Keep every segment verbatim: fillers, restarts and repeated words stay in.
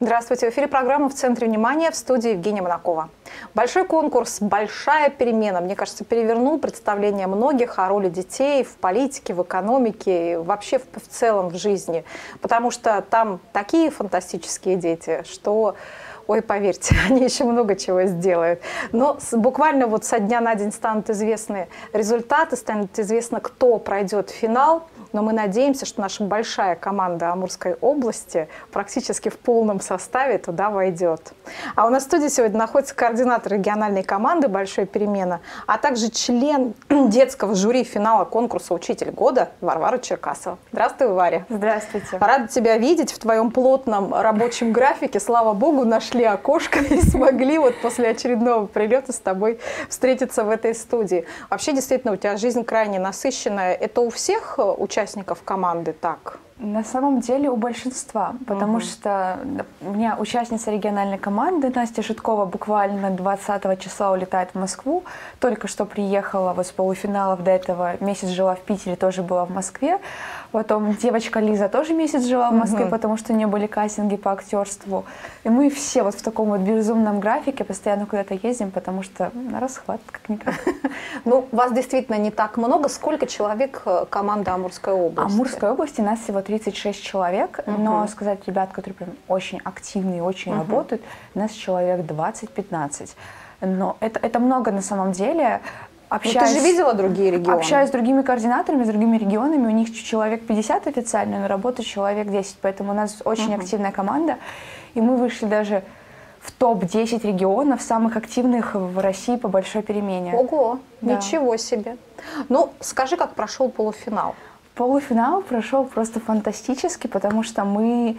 Здравствуйте. В эфире программа «В центре внимания», в студии Евгения Монакова. Большой конкурс «Большая перемена», мне кажется, перевернул представление многих о роли детей в политике, в экономике и вообще в, в целом в жизни. Потому что там такие фантастические дети, что... Ой, поверьте, они еще много чего сделают. Но с, буквально вот со дня на день станут известны результаты, станет известно, кто пройдет финал. Но мы надеемся, что наша большая команда Амурской области практически в полном составе туда войдет. А у нас в студии сегодня находится координатор региональной команды «Большая перемена», а также член детского жюри финала конкурса «Учитель года» Варвара Черкасова. Здравствуй, Варя. Здравствуйте. Рада тебя видеть в твоем плотном рабочем графике. Слава богу, нашли окошко и смогли вот после очередного прилета с тобой встретиться в этой студии. Вообще, действительно, у тебя жизнь крайне насыщенная. Это у всех участников команды так? На самом деле у большинства, потому угу. что у меня участница региональной команды Настя Житкова буквально двадцатого числа улетает в Москву, только что приехала вот с полуфиналов, до этого месяц жила в Питере, тоже была в Москве. Потом девочка Лиза тоже месяц жила в Москве, угу. потому что у нее были кастинги по актерству. И мы все вот в таком вот безумном графике постоянно куда-то ездим, потому что на расхват как-никак. Ну, вас действительно не так много. Сколько человек команда Амурской области? Амурской области нас всего тридцать шесть человек, uh-huh. но сказать ребят, которые прям очень активные, очень uh-huh. работают, нас человек двадцать-пятнадцать. Но это, это много на самом деле. Общаюсь, ты же видела другие регионы? Общаюсь с другими координаторами, с другими регионами. У них человек пятьдесят официально, но работает человек десять. Поэтому у нас очень uh-huh. активная команда. И мы вышли даже в топ десять регионов, самых активных в России по большой перемене. Ого, да. Ничего себе. Ну, скажи, как прошел полуфинал? Полуфинал прошел просто фантастически, потому что мы,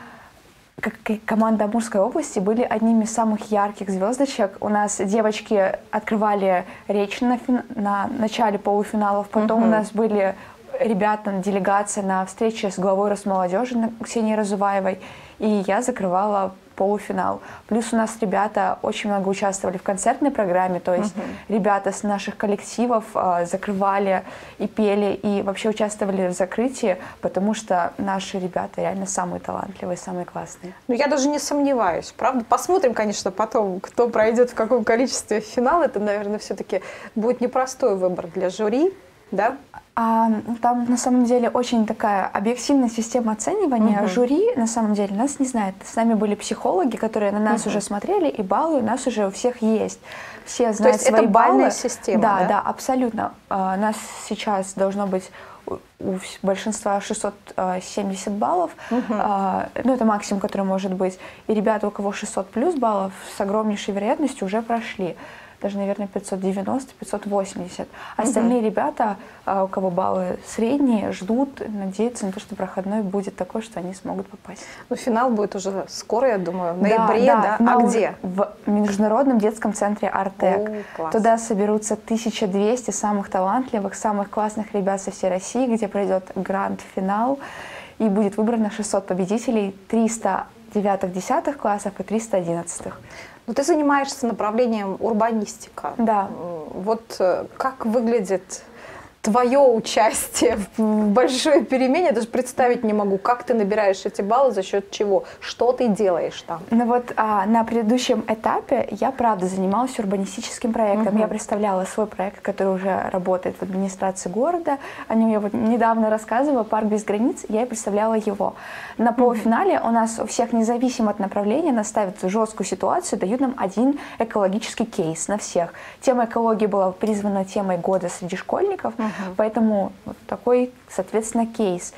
как команда Амурской области, были одними из самых ярких звездочек. У нас девочки открывали речь на, фин... на начале полуфиналов, потом uh-huh. у нас были ребята, делегация на встрече с главой Росмолодежи Ксенией Разуваевой, и я закрывала полуфинал. Плюс у нас ребята очень много участвовали в концертной программе, то есть uh-huh. ребята с наших коллективов э, закрывали и пели, и вообще участвовали в закрытии, потому что наши ребята реально самые талантливые, самые классные. Ну, я даже не сомневаюсь, правда? Посмотрим, конечно, потом, кто пройдет в каком количестве в финал. Это, наверное, все-таки будет непростой выбор для жюри, да? А, там на самом деле очень такая объективная система оценивания. Uh-huh. Жюри на самом деле нас не знает. С нами были психологи, которые на нас uh-huh. уже смотрели, и баллы у нас уже у всех есть. Все знают То есть свои это бальная баллы. Система, да, да, да, абсолютно. А, нас сейчас должно быть у, у большинства шестьсот семьдесят баллов. Uh-huh. А, ну, это максимум, который может быть. И ребята, у кого шестьсот плюс баллов, с огромнейшей вероятностью уже прошли. Даже, наверное, пятьсот девяносто — пятьсот восемьдесят. Остальные uh-huh. ребята, у кого баллы средние, ждут, надеются на то, что проходной будет такой, что они смогут попасть. Ну, финал будет уже скоро, я думаю, в ноябре, да? да? А где? В Международном детском центре «Артек». О, Туда соберутся тысяча двести самых талантливых, самых классных ребят со всей России, где пройдет гранд-финал, и будет выбрано шестьсот победителей, триста девятых-десятых классов и триста одиннадцатых. Но ты занимаешься направлением урбанистика. Да. Вот как выглядит твое участие в большой перемене? Я даже представить не могу, как ты набираешь эти баллы, за счет чего, что ты делаешь там. Ну вот а, на предыдущем этапе я, правда, занималась урбанистическим проектом. Uh-huh. Я представляла свой проект, который уже работает в администрации города. О нем я вот недавно рассказывала, «Парк без границ», я и представляла его. На полуфинале uh-huh. у нас у всех, независимо от направления, нас ставят в жесткую ситуацию, дают нам один экологический кейс на всех. Тема экологии была призвана темой года среди школьников. Uh-huh. Поэтому вот такой, соответственно, кейс.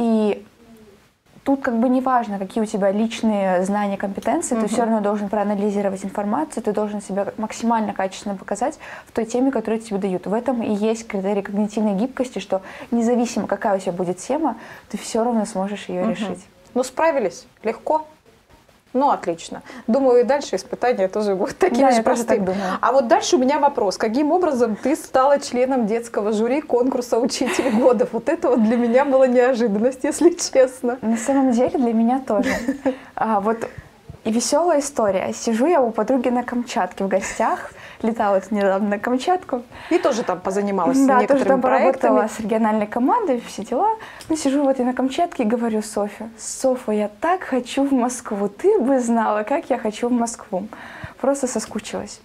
И тут как бы не важно, какие у тебя личные знания, компетенции, uh-huh. ты все равно должен проанализировать информацию, ты должен себя максимально качественно показать в той теме, которую тебе дают. В этом и есть критерий когнитивной гибкости, что независимо, какая у тебя будет тема, ты все равно сможешь ее uh-huh. решить. Ну, справились? Легко? Ну, отлично. Думаю, и дальше испытания тоже будут такими да, же простыми. А вот дальше у меня вопрос. Каким образом ты стала членом детского жюри конкурса «Учитель года»? Вот это вот для меня была неожиданность, если честно. На самом деле для меня тоже. А, вот И веселая история. Сижу я у подруги на Камчатке в гостях. Летала вот недавно на Камчатку. И тоже там позанималась да, некоторыми тоже там проектами. поработала с региональной командой, все дела. Ну, сижу вот и на Камчатке и говорю Софье: Софа, я так хочу в Москву. Ты бы знала, как я хочу в Москву. Просто соскучилась.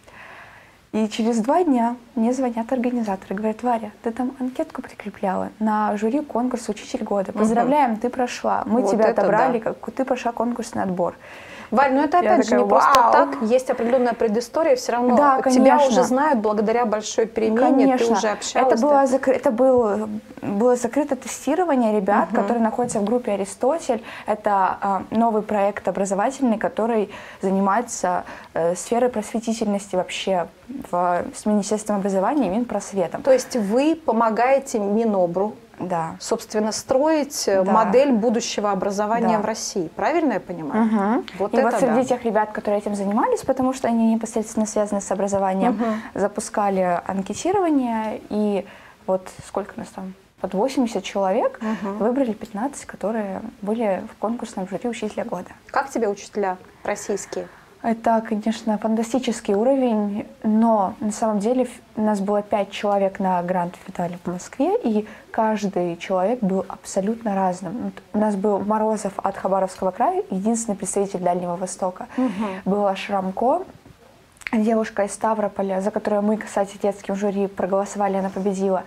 И через два дня мне звонят организаторы, говорят: Варя, ты там анкетку прикрепляла на жюри конкурса «Учитель года». Поздравляем, угу. ты прошла. Мы вот тебя отобрали, да. как ты прошла конкурсный отбор. Варь, ну это опять я же такая, не просто вау. так, есть определенная предыстория, все равно да, тебя уже знают благодаря большой перемене, конечно. ты уже общалась. Это, было да? закры... это был... было закрытое тестирование ребят, угу. которые находятся в группе «Аристотель». Это э, новый проект образовательный, который занимается э, сферой просветительности вообще в, с Министерством образования и Минпросветом. То есть вы помогаете Минобру, да. собственно, строить да. модель будущего образования да. в России. Правильно я понимаю? Угу. Вот и это вот среди да. тех ребят, которые этим занимались, потому что они непосредственно связаны с образованием, угу. запускали анкетирование, и вот сколько у нас там? Под восемьдесят человек угу. выбрали пятнадцать, которые были в конкурсном жюри «Учителя года». Как тебе учителя российские? Это, конечно, фантастический уровень, но на самом деле у нас было пять человек на гранд-финале в Москве, и каждый человек был абсолютно разным. У нас был Морозов от Хабаровского края, единственный представитель Дальнего Востока. Угу. Была Шрамко, девушка из Ставрополя, за которую мы, кстати, детским жюри проголосовали, она победила.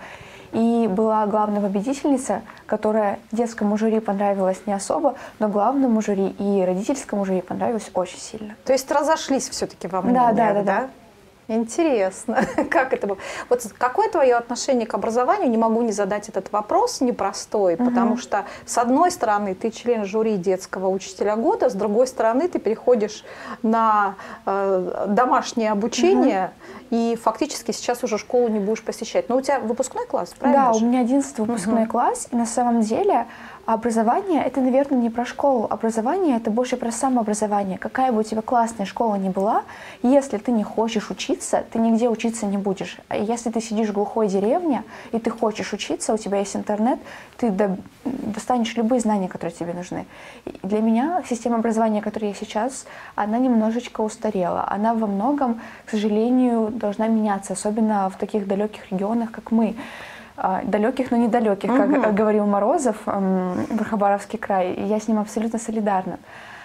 И была главная победительница, которая детскому жюри понравилась не особо, но главному жюри и родительскому жюри понравилась очень сильно. То есть разошлись все-таки во мнениях, да, да, да, да? да. Интересно, как это было. Вот какое твое отношение к образованию? Не могу не задать этот вопрос непростой, угу. потому что, с одной стороны, ты член жюри детского учителя года, с другой стороны, ты переходишь на э, домашнее обучение, угу. и фактически сейчас уже школу не будешь посещать. Но у тебя выпускной класс, правильно? Да, же? у меня одиннадцатый выпускной угу. класс, и на самом деле образование – это, наверное, не про школу. Образование – это больше про самообразование. Какая бы у тебя классная школа ни была, если ты не хочешь учиться, ты нигде учиться не будешь. А если ты сидишь в глухой деревне, и ты хочешь учиться, у тебя есть интернет, ты до, достанешь любые знания, которые тебе нужны. И для меня система образования, которая есть сейчас, она немножечко устарела. Она во многом, к сожалению, должна меняться, особенно в таких далеких регионах, как мы. Далеких, но недалеких, угу. как говорил Морозов, про Хабаровский край, и я с ним абсолютно солидарна.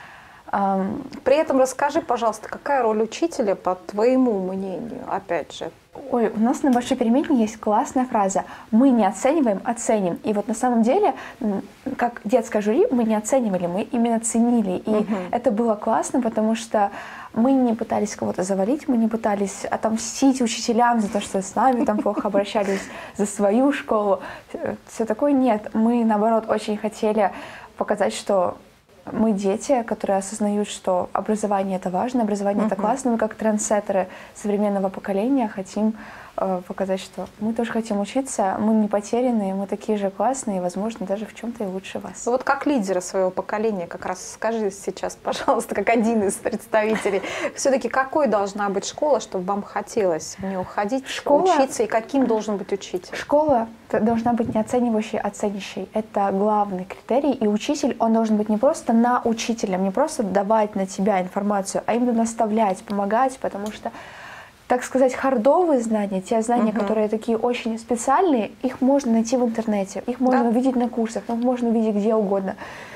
При этом расскажи, пожалуйста, какая роль учителя, по твоему мнению, опять же? Ой, у нас на большой перемене есть классная фраза: мы не оцениваем, оценим. И вот на самом деле, как детское жюри, мы не оценивали, мы именно ценили. И угу. это было классно, потому что мы не пытались кого-то завалить, мы не пытались отомстить учителям за то, что с нами там плохо обращались, за свою школу. Все такое нет. Мы, наоборот, очень хотели показать, что мы дети, которые осознают, что образование – это важно, образование – это классно. Мы, как трендсеттеры современного поколения, хотим э, показать, что мы тоже хотим учиться, мы не потерянные, мы такие же классные, и, возможно, даже в чем-то и лучше вас. Вот как лидеры своего поколения, как раз скажи сейчас, пожалуйста, как один из представителей, все-таки какой должна быть школа, чтобы вам хотелось в нее ходить, школа, учиться, и каким должен быть учитель? Школа должна быть не оценивающей, а ценящей. Это главный критерий. И учитель, он должен быть не просто на учителем, не просто давать на тебя информацию, а именно наставлять, помогать, потому что, так сказать, хардовые знания, те знания, угу. которые такие очень специальные, их можно найти в интернете, их можно да. увидеть на курсах, их можно увидеть где угодно.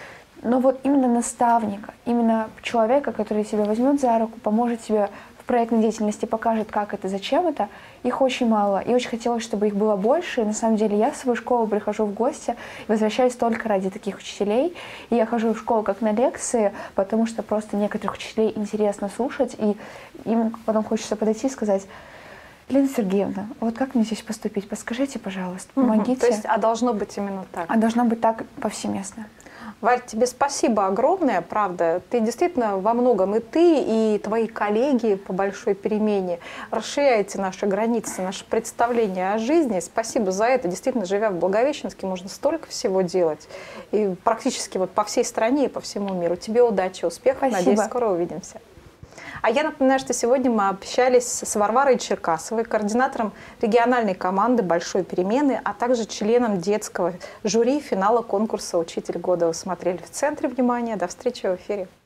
Но вот именно наставника, именно человека, который тебя возьмет за руку, поможет тебе в проектной деятельности, покажет, как это, зачем это, их очень мало. И очень хотелось, чтобы их было больше. И на самом деле я в свою школу прихожу в гости и возвращаюсь только ради таких учителей. И я хожу в школу как на лекции, потому что просто некоторых учителей интересно слушать. И им потом хочется подойти и сказать: Лена Сергеевна, вот как мне здесь поступить? Подскажите, пожалуйста, помогите. Угу. То есть, а должно быть именно так? А должно быть так повсеместно. Варь, тебе спасибо огромное, правда. Ты действительно во многом, и ты, и твои коллеги по большой перемене расширяете наши границы, наше представление о жизни. Спасибо за это. Действительно, живя в Благовещенске, можно столько всего делать. И практически вот по всей стране и по всему миру. Тебе удачи, успехов. Спасибо. Надеюсь, скоро увидимся. А я напоминаю, что сегодня мы общались с Варварой Черкасовой, координатором региональной команды «Большой перемены», а также членом детского жюри финала конкурса «Учитель года». Вы смотрели в центре внимания. До встречи в эфире.